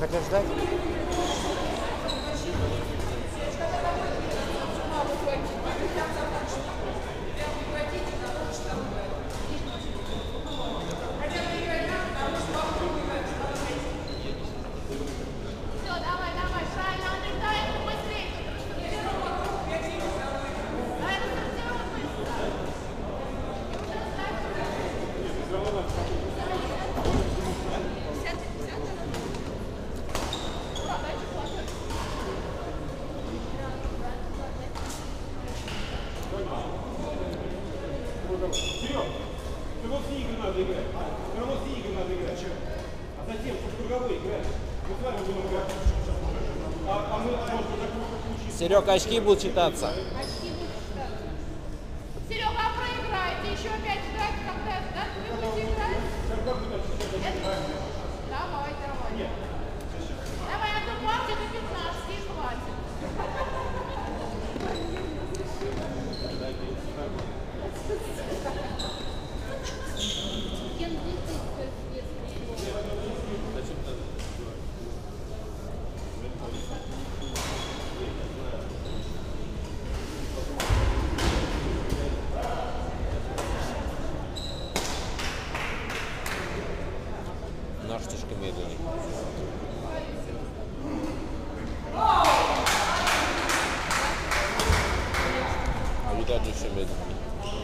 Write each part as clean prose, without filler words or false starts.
хотят ждать? Серег, круговые игры надо играть. Круговые игры надо играть. А затем в круговой играть. Мы с вами будем играть. А мы можем получить. Серега, очки будут читаться. Очки будут читаться. Серега, а проиграете? Еще опять ждать, когда вы будете играть? Давай, давай. Нет. Давай одну партию до 15 и хватит. Наш слишком медленный. А видать еще медленный.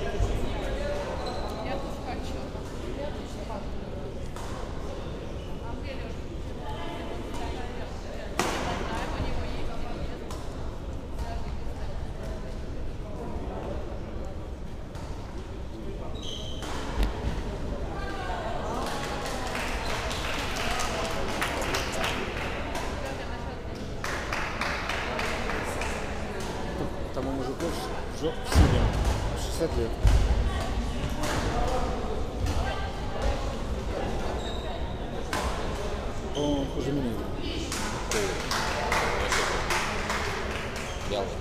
Я тут хочу. А где Леша? Знаем, у него есть или нет. Тому мужику в силе 60 лет. Он хуже меня. Белый.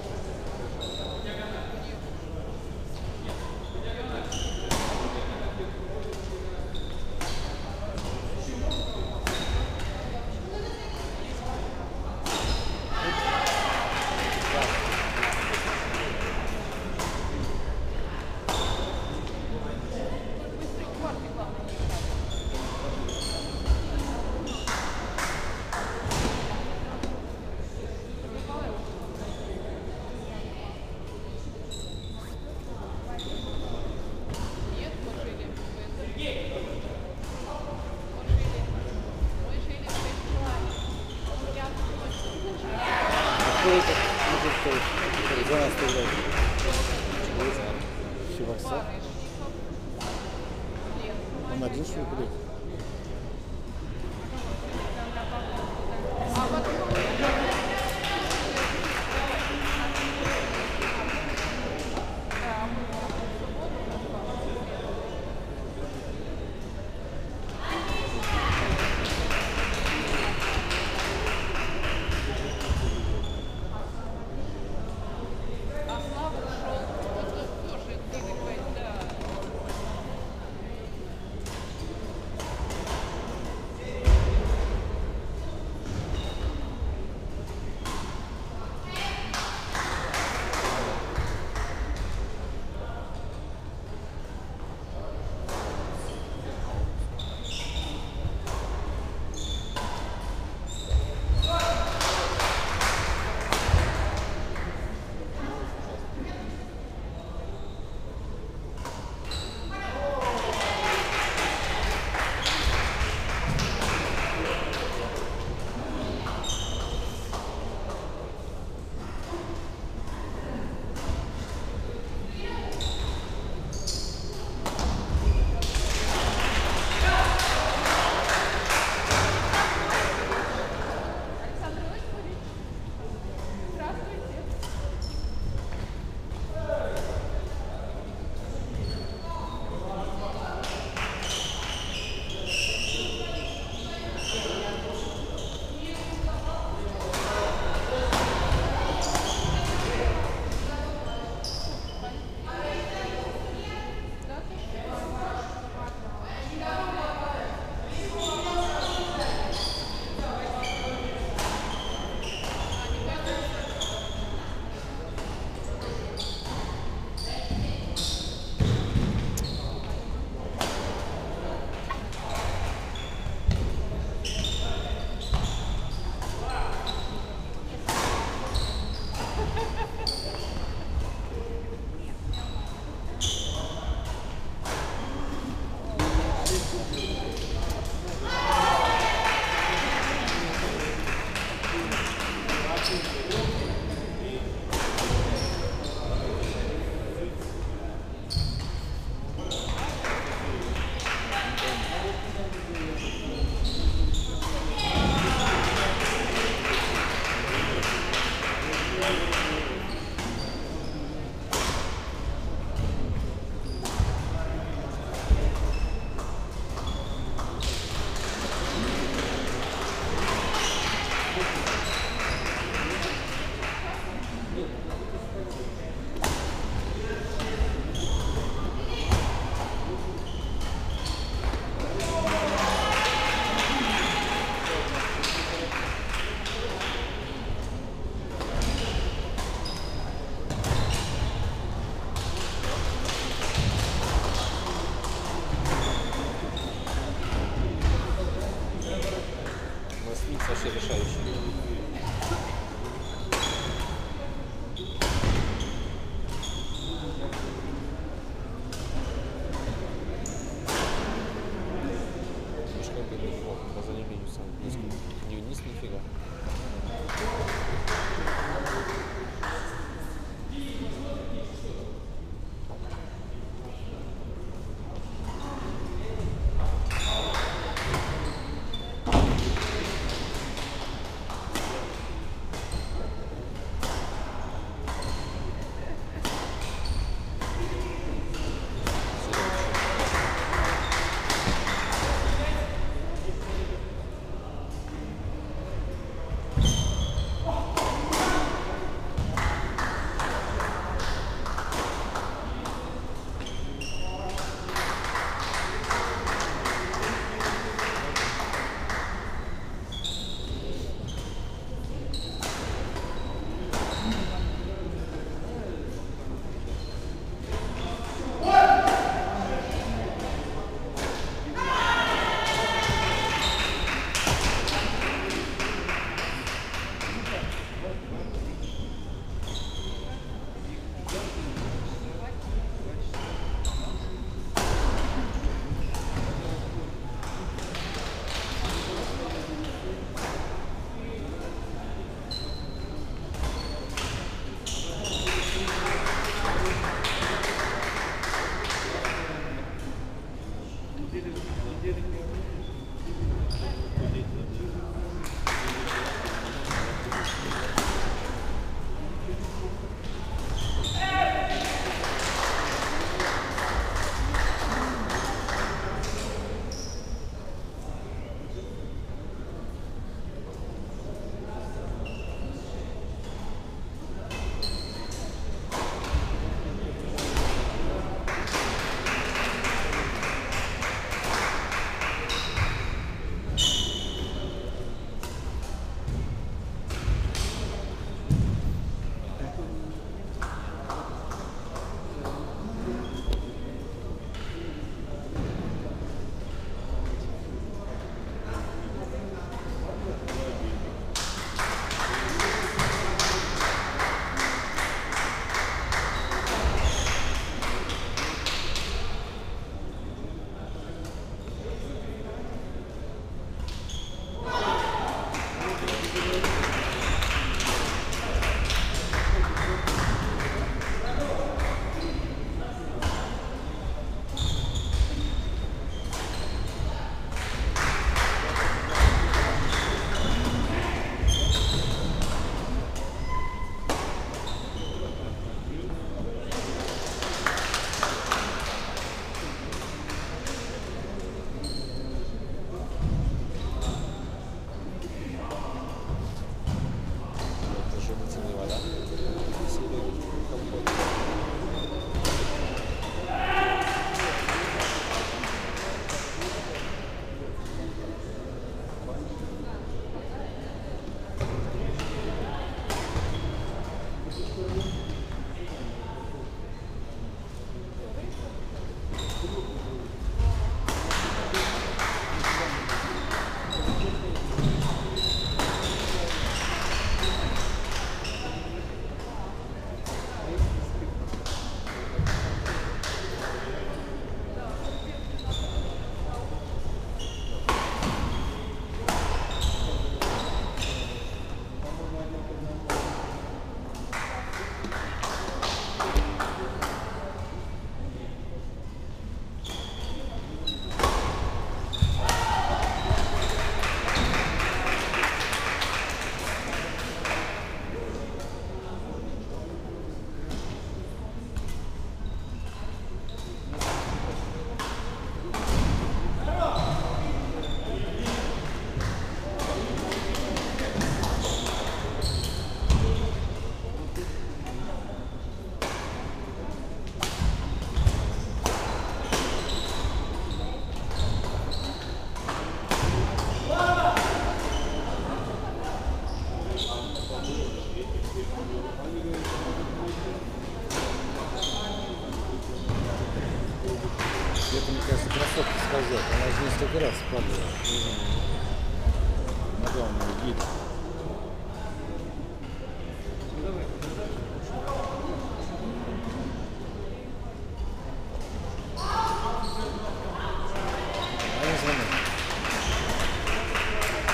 Кто это? Может, кто за нас играет? Севаса? Он один, что ли, куда? корпусом. Не вниз нифига. сказать, она же несколько раз падала. На главный гид. Они звонят.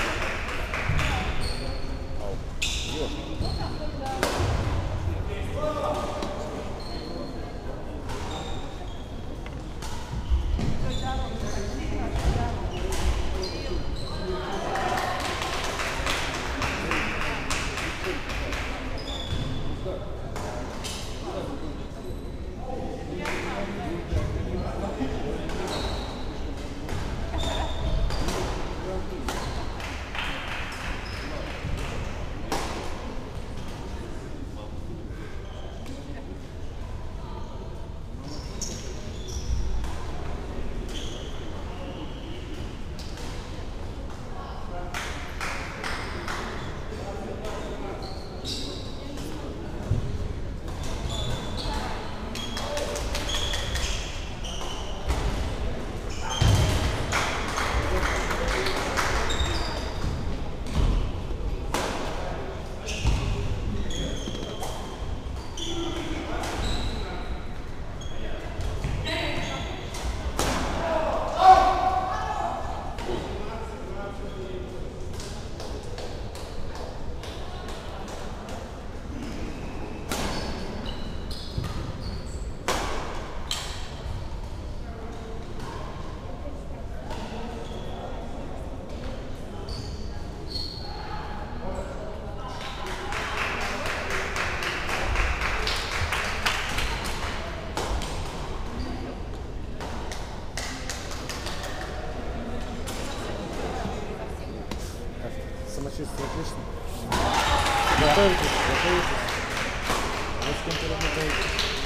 Все отлично. Готовитесь, готовитесь. Вот с кем-то работаете.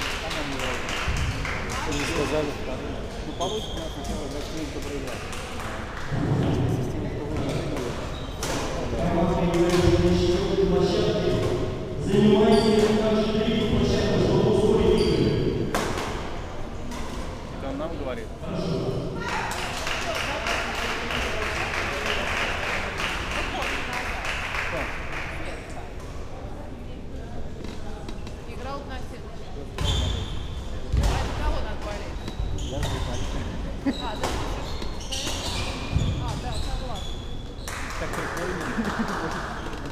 Что не сказали? Ну, получится нас сначала зашли, кто проиграл. Это он нам говорит. Играл на следующий. А это кого надо болеть? Я же А, да. А, да, согласна. так прикольно.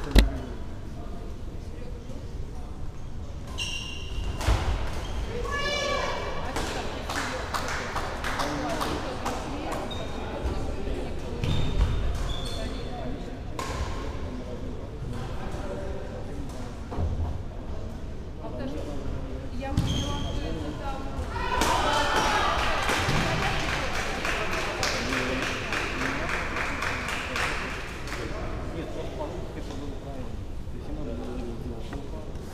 Я поняла, что это там. Нет, просто по-моему, это было правильно. То есть ему надо было сделать.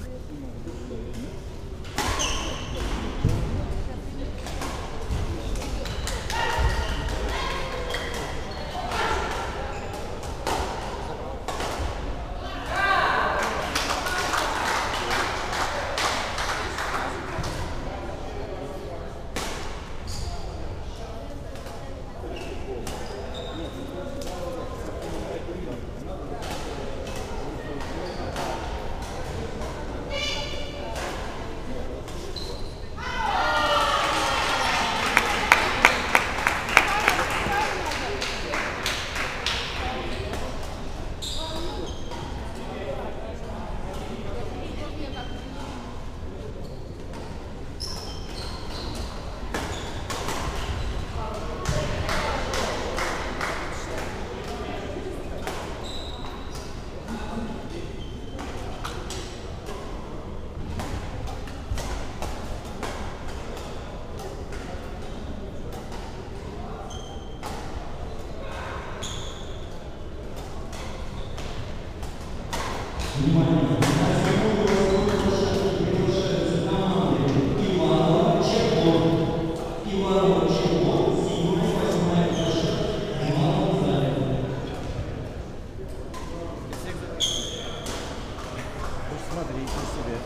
Смотрите себе.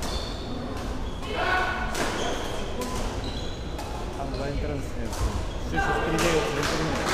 Онлайн-трансляция. Все сейчас передается в интернет.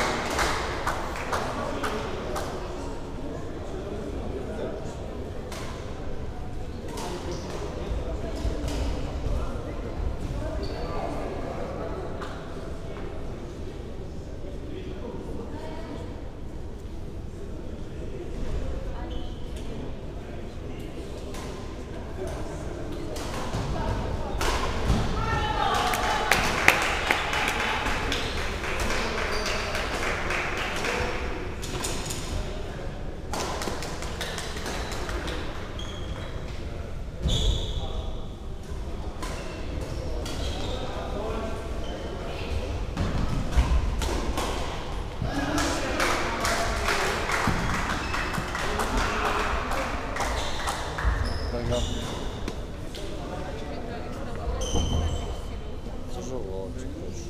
Тяжело очень больше.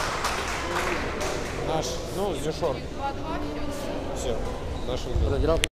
Наш, ну, Зюшор. 2-2 сейчас. Все, наш выиграл.